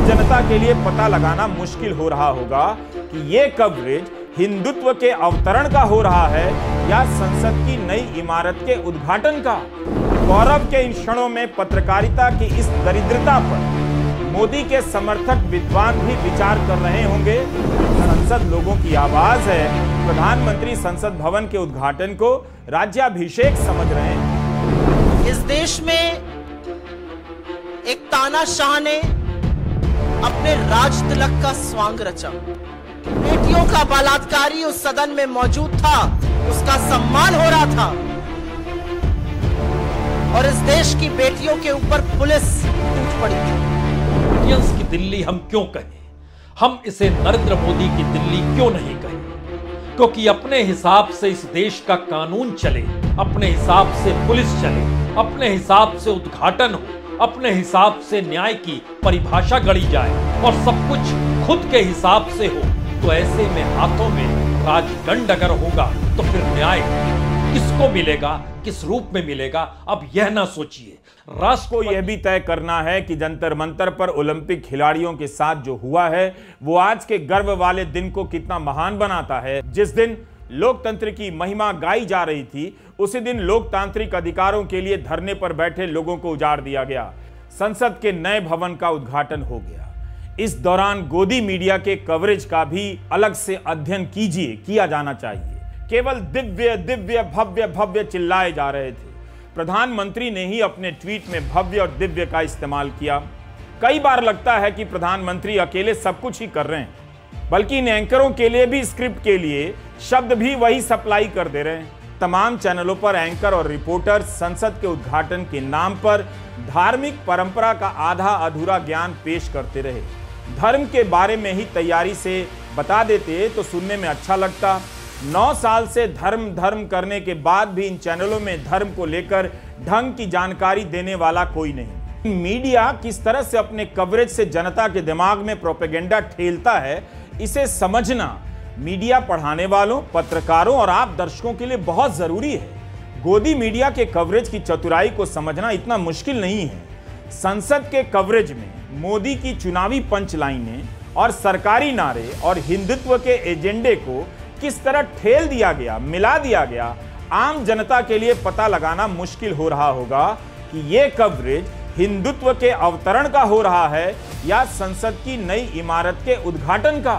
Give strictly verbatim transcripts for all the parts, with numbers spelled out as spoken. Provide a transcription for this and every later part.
आम जनता के लिए पता लगाना मुश्किल हो रहा होगा कि ये कवरेज हिंदुत्व के अवतरण का हो रहा है या संसद की नई इमारत के उद्घाटन का। गौरव के इन क्षणों में पत्रकारिता की इस दरिद्रता पर मोदी के समर्थक विद्वान भी विचार कर रहे होंगे। संसद लोगों की आवाज है। प्रधानमंत्री संसद भवन के उद्घाटन को राज्याभिषेक समझ रहे हैं। इस देश में एक तानाशाह ने अपने राज तिलक का स्वांग रचा। बेटियों का बलात्कारी उस सदन में मौजूद था, उसका सम्मान हो रहा था और इस देश की बेटियों के ऊपर पुलिस टूट पड़ी थी। इंडियंस की दिल्ली हम क्यों कहें, हम इसे नरेंद्र मोदी की दिल्ली क्यों नहीं कहें? क्योंकि अपने हिसाब से इस देश का कानून चले, अपने हिसाब से पुलिस चले, अपने हिसाब से उद्घाटन हो, अपने हिसाब से न्याय की परिभाषा गढ़ी जाए और सब कुछ खुद के हिसाब से हो, तो ऐसे में हाथों में राजदंड अगर होगा तो फिर न्याय किसको मिलेगा, किस रूप में मिलेगा? अब यह ना सोचिए। राष्ट्र को यह भी तय करना है कि जंतर मंतर पर ओलंपिक खिलाड़ियों के साथ जो हुआ है वो आज के गर्व वाले दिन को कितना महान बनाता है। जिस दिन लोकतंत्र की महिमा गाई जा रही थी, उसी दिन लोकतांत्रिक अधिकारों के लिए धरने पर बैठे लोगों को उजाड़ दिया गया। संसद के नए भवन का उद्घाटन हो गया। इस दौरान गोदी मीडिया के कवरेज का भी अलग से अध्ययन कीजिए, किया जाना चाहिए। केवल दिव्य दिव्य भव्य भव्य चिल्लाए जा रहे थे। प्रधानमंत्री ने ही अपने ट्वीट में भव्य और दिव्य का इस्तेमाल किया। कई बार लगता है कि प्रधानमंत्री अकेले सब कुछ ही कर रहे हैं, बल्कि इन एंकरों के लिए भी स्क्रिप्ट के लिए शब्द भी वही सप्लाई कर दे रहे हैं। तमाम चैनलों पर एंकर और रिपोर्टर संसद के उद्घाटन के नाम पर धार्मिक परंपरा का आधा अधूरा ज्ञान पेश करते रहे। धर्म के बारे में ही तैयारी से बता देते तो सुनने में अच्छा लगता। नौ साल से धर्म धर्म करने के बाद भी इन चैनलों में धर्म को लेकर ढंग की जानकारी देने वाला कोई नहीं। मीडिया किस तरह से अपने कवरेज से जनता के दिमाग में प्रोपेगेंडा ठेलता है, इसे समझना मीडिया पढ़ाने वालों, पत्रकारों और आप दर्शकों के लिए बहुत जरूरी है। गोदी मीडिया के कवरेज की चतुराई को समझना इतना मुश्किल नहीं है। संसद के कवरेज में मोदी की चुनावी पंचलाइनें और सरकारी नारे और हिंदुत्व के एजेंडे को किस तरह ठेल दिया गया, मिला दिया गया, आम जनता के लिए पता लगाना मुश्किल हो रहा होगा कि यह कवरेज हिंदुत्व के अवतरण का हो रहा है या संसद की नई इमारत के उद्घाटन का।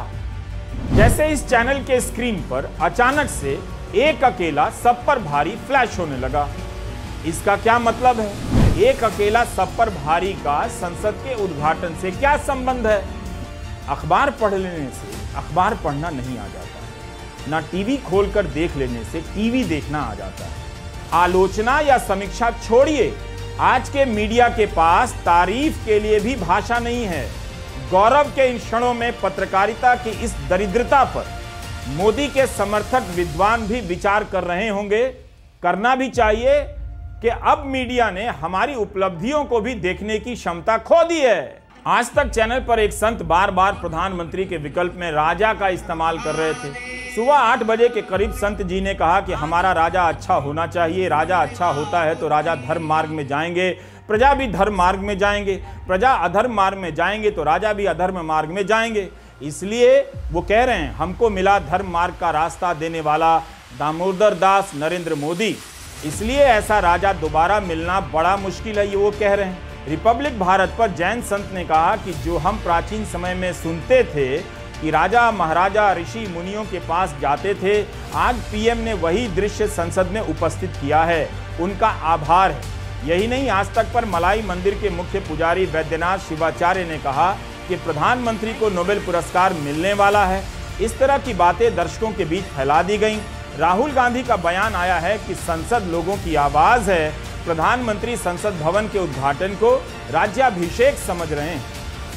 जैसे इस चैनल के स्क्रीन पर अचानक से एक अकेला सब पर भारी फ्लैश होने लगा। इसका क्या मतलब है? एक अकेला सब पर भारी का संसद के उद्घाटन से क्या संबंध है? अखबार पढ़ लेने से अखबार पढ़ना नहीं आ जाता, ना टीवी खोलकर देख लेने से टीवी देखना आ जाता है। आलोचना या समीक्षा छोड़िए, आज के मीडिया के पास तारीफ के लिए भी भाषा नहीं है। गौरव के इन क्षणों में पत्रकारिता की इस दरिद्रता पर मोदी के समर्थक विद्वान भी विचार कर रहे होंगे। करना भी चाहिए कि अब मीडिया ने हमारी उपलब्धियों को भी देखने की क्षमता खो दी है। आज तक चैनल पर एक संत बार बार प्रधानमंत्री के विकल्प में राजा का इस्तेमाल कर रहे थे। सुबह आठ बजे के करीब संत जी ने कहा कि हमारा राजा अच्छा होना चाहिए, राजा अच्छा होता है तो राजा धर्म मार्ग में जाएंगे, प्रजा भी धर्म मार्ग में जाएंगे, प्रजा अधर्म मार्ग में जाएंगे तो राजा भी अधर्म मार्ग में जाएंगे। इसलिए वो कह रहे हैं हमको मिला धर्म मार्ग का रास्ता देने वाला दामोदर दास नरेंद्र मोदी, इसलिए ऐसा राजा दोबारा मिलना बड़ा मुश्किल है, ये वो कह रहे हैं। रिपब्लिक भारत पर जैन संत ने कहा कि जो हम प्राचीन समय में सुनते थे कि राजा महाराजा ऋषि मुनियों के पास जाते थे, आज पीएम ने वही दृश्य संसद में उपस्थित किया है, उनका आभार है। यही नहीं, आज तक पर मलाई मंदिर के मुख्य पुजारी वैद्यनाथ शिवाचार्य ने कहा कि प्रधानमंत्री को नोबेल पुरस्कार मिलने वाला है। इस तरह की बातें दर्शकों के बीच फैला दी गईं। राहुल गांधी का बयान आया है कि संसद लोगों की आवाज है। प्रधानमंत्री संसद भवन के उद्घाटन को राज्याभिषेक समझ रहे हैं।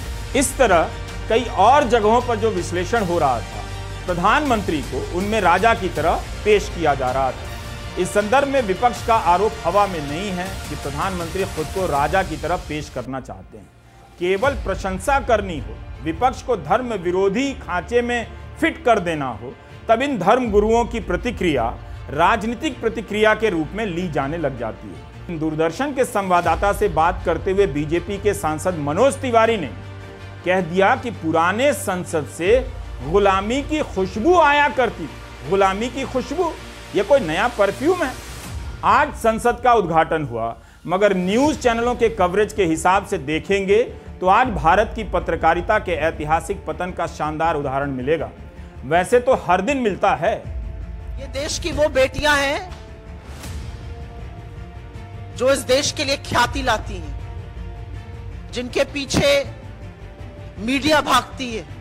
इस तरह कई और जगहों पर जो विश्लेषण हो रहा था, प्रधानमंत्री को उनमें राजा की तरह पेश किया जा रहा था। इस संदर्भ में विपक्ष का आरोप हवा में नहीं है कि प्रधानमंत्री खुद को राजा की तरह पेश करना चाहते हैं। केवल प्रशंसा करनी हो, विपक्ष को धर्म विरोधी खांचे में फिट कर देना हो, तब इन धर्म गुरुओं की प्रतिक्रिया राजनीतिक प्रतिक्रिया के रूप में ली जाने लग जाती है। दूरदर्शन के संवाददाता से बात करते हुए बीजेपी के सांसद मनोज तिवारी ने कह दिया कि पुराने संसद से गुलामी की खुशबू आया करती थी। गुलामी की खुशबू, यह कोई नया परफ्यूम है? आज संसद का उद्घाटन हुआ, मगर न्यूज चैनलों के कवरेज के हिसाब से देखेंगे तो आज भारत की पत्रकारिता के ऐतिहासिक पतन का शानदार उदाहरण मिलेगा। वैसे तो हर दिन मिलता है। ये देश की वो बेटियां हैं जो इस देश के लिए ख्याति लाती हैं, जिनके पीछे मीडिया भागती है,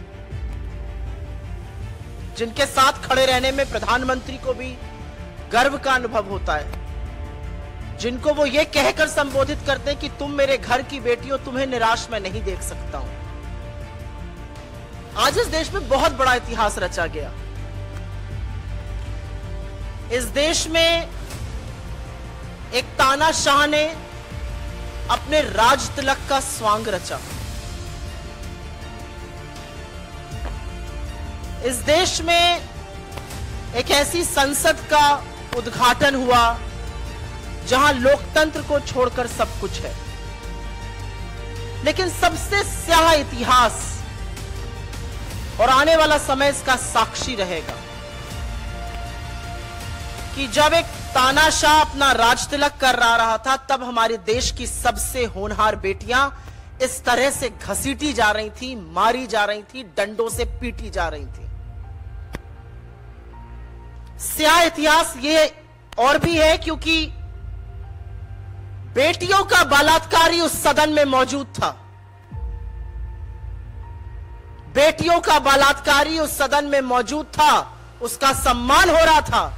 जिनके साथ खड़े रहने में प्रधानमंत्री को भी गर्व का अनुभव होता है, जिनको वो ये कहकर संबोधित करते हैं कि तुम मेरे घर की बेटी हो, तुम्हें निराश मैं नहीं देख सकता हूं। आज इस देश में बहुत बड़ा इतिहास रचा गया। इस देश में एक तानाशाह ने अपने राज तिलक का स्वांग रचा। इस देश में एक ऐसी संसद का उद्घाटन हुआ जहां लोकतंत्र को छोड़कर सब कुछ है। लेकिन सबसे स्याह इतिहास और आने वाला समय इसका साक्षी रहेगा कि जब एक तानाशाह अपना राज तिलक कर रहा था, तब हमारे देश की सबसे होनहार बेटियां इस तरह से घसीटी जा रही थी, मारी जा रही थी, डंडों से पीटी जा रही थी। स्याह इतिहास ये और भी है क्योंकि बेटियों का बलात्कारी उस सदन में मौजूद था। बेटियों का बलात्कारी उस सदन में मौजूद था, उसका सम्मान हो रहा था,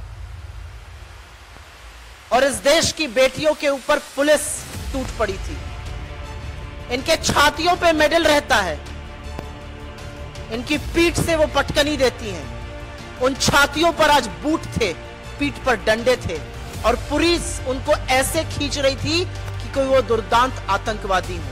और इस देश की बेटियों के ऊपर पुलिस टूट पड़ी थी। इनके छातियों पे मेडल रहता है, इनकी पीठ से वो पटकनी देती हैं। उन छातियों पर आज बूट थे, पीठ पर डंडे थे, और पुलिस उनको ऐसे खींच रही थी कि कोई वो दुर्दांत आतंकवादी हो।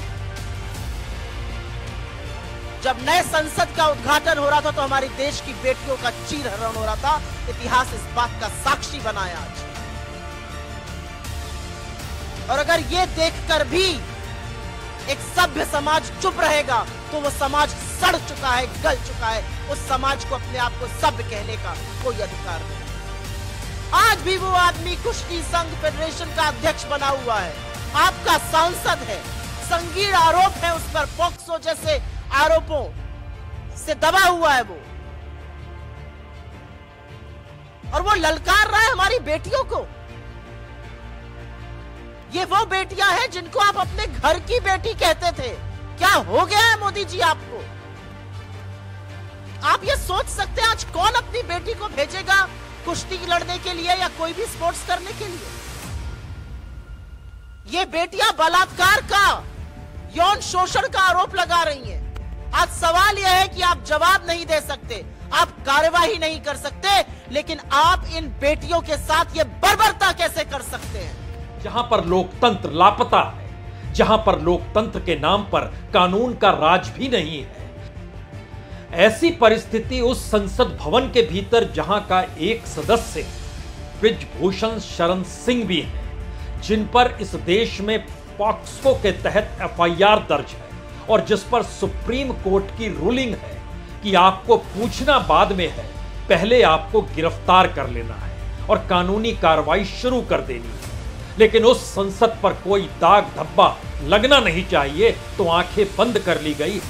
जब नए संसद का उद्घाटन हो रहा था तो हमारे देश की बेटियों का चीरहरण हो रहा था। इतिहास इस बात का साक्षी बना है आज। और अगर ये देखकर भी एक सभ्य समाज चुप रहेगा तो वो समाज सड़ चुका है, गल चुका है। उस समाज को अपने आप को सभ्य कहने का कोई अधिकार नहीं। आज भी वो आदमी कुश्ती संघ फेडरेशन का अध्यक्ष बना हुआ है, आपका सांसद है, संगीन आरोप है उस पर, पॉक्सो जैसे आरोपों से दबा हुआ है वो, और वो ललकार रहा है हमारी बेटियों को। ये वो बेटियां हैं जिनको आप अपने घर की बेटी कहते थे। क्या हो गया है मोदी जी आपको? आप ये सोच सकते हैं आज कौन अपनी बेटी को भेजेगा कुश्ती लड़ने के लिए या कोई भी स्पोर्ट्स करने के लिए? ये बेटियां बलात्कार का, यौन शोषण का आरोप लगा रही हैं। आज सवाल यह है कि आप जवाब नहीं दे सकते, आप कार्यवाही नहीं कर सकते, लेकिन आप इन बेटियों के साथ ये बर्बरता कैसे कर सकते हैं? जहां पर लोकतंत्र लापता है, जहां पर लोकतंत्र के नाम पर कानून का राज भी नहीं है, ऐसी परिस्थिति उस संसद भवन के भीतर जहां का एक सदस्य ब्रिजभूषण शरण सिंह भी है, जिन पर इस देश में पॉक्सो के तहत एफ आई आर दर्ज है और जिस पर सुप्रीम कोर्ट की रूलिंग है कि आपको पूछना बाद में है, पहले आपको गिरफ्तार कर लेना है और कानूनी कार्रवाई शुरू कर देनी है। लेकिन उस संसद पर कोई दाग धब्बा लगना नहीं चाहिए, तो आंखें बंद कर ली गई।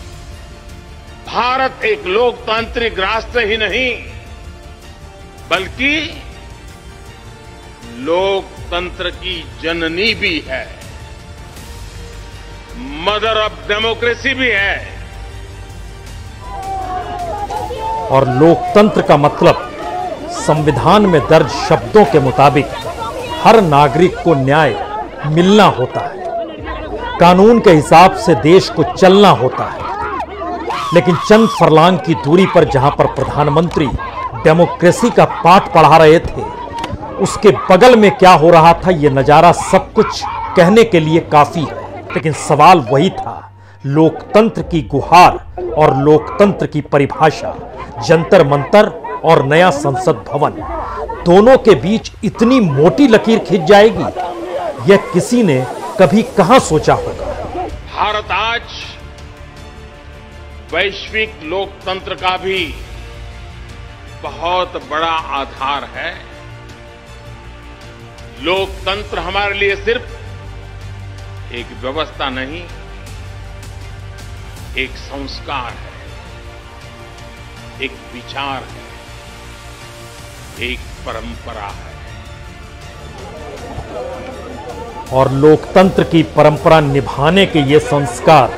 भारत एक लोकतांत्रिक राष्ट्र ही नहीं बल्कि लोकतंत्र की जननी भी है, मदर ऑफ डेमोक्रेसी भी है। और लोकतंत्र का मतलब संविधान में दर्ज शब्दों के मुताबिक हर नागरिक को न्याय मिलना होता है, कानून के हिसाब से देश को चलना होता है। लेकिन चंद फरलांग की दूरी पर जहां पर प्रधानमंत्री डेमोक्रेसी का पाठ पढ़ा रहे थे, उसके बगल में क्या हो रहा था यह नजारा सब कुछ कहने के लिए काफी है। लेकिन सवाल वही था, लोकतंत्र की गुहार और लोकतंत्र की परिभाषा, जंतर मंतर और नया संसद भवन, दोनों के बीच इतनी मोटी लकीर खिंच जाएगी, यह किसी ने कभी कहां सोचा होगा। भारत आज वैश्विक लोकतंत्र का भी बहुत बड़ा आधार है। लोकतंत्र हमारे लिए सिर्फ एक व्यवस्था नहीं, एक संस्कार है, एक विचार है, एक परंपरा है। और लोकतंत्र की परंपरा निभाने के ये संस्कार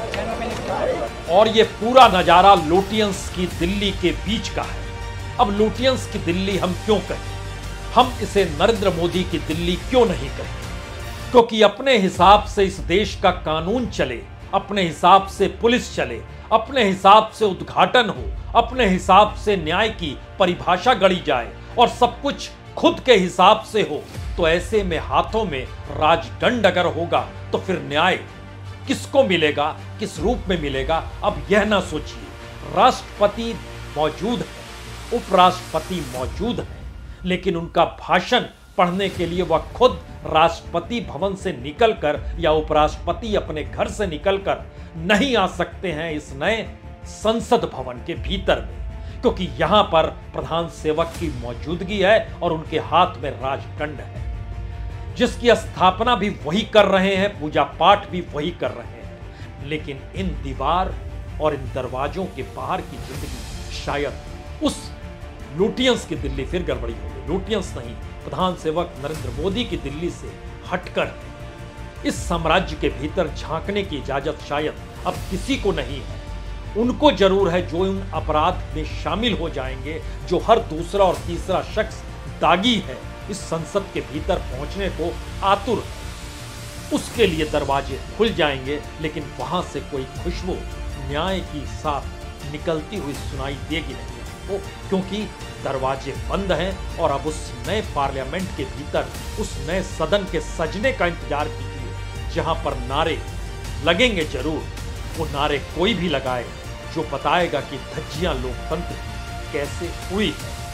और ये पूरा नजारा लुटियंस की दिल्ली के बीच का है। अब लुटियंस की दिल्ली हम क्यों कहें? हम इसे नरेंद्र मोदी की दिल्ली क्यों नहीं कहें? क्योंकि अपने हिसाब से इस देश का कानून चले, अपने हिसाब से पुलिस चले, अपने हिसाब से उद्घाटन हो, अपने हिसाब से न्याय की परिभाषा गढ़ी जाए और सब कुछ खुद के हिसाब से हो, तो ऐसे में हाथों में राजदंड अगर होगा तो फिर न्याय किसको मिलेगा, किस रूप में मिलेगा? अब यह ना सोचिए। राष्ट्रपति मौजूद है, उपराष्ट्रपति मौजूद है, लेकिन उनका भाषण पढ़ने के लिए वह खुद राष्ट्रपति भवन से निकलकर या उपराष्ट्रपति अपने घर से निकलकर नहीं आ सकते हैं इस नए संसद भवन के भीतर में, क्योंकि यहां पर प्रधान सेवक की मौजूदगी है और उनके हाथ में राजदंड है, जिसकी स्थापना भी वही कर रहे हैं, पूजा पाठ भी वही कर रहे हैं। लेकिन इन दीवार और इन दरवाजों के बाहर की जिंदगी शायद उस लुटियंस की दिल्ली फिर गड़बड़ी हो गई। लुटियंस नहीं, प्रधान सेवक नरेंद्र मोदी की दिल्ली से हटकर इस साम्राज्य के भीतर झांकने की इजाजत शायद अब किसी को नहीं है। उनको जरूर है जो उन अपराध में शामिल हो जाएंगे, जो हर दूसरा और तीसरा शख्स दागी है, इस संसद के भीतर पहुंचने को आतुर है। उसके लिए दरवाजे खुल जाएंगे, लेकिन वहां से कोई खुशबू न्याय की साथ निकलती हुई सुनाई देगी नहीं, वो क्योंकि दरवाजे बंद हैं। और अब उस नए पार्लियामेंट के भीतर उस नए सदन के सजने का इंतजार कीजिए, जहां पर नारे लगेंगे जरूर। वो नारे कोई भी लगाए जो बताएगा कि धज्जियां लोकतंत्र कैसे हुई है।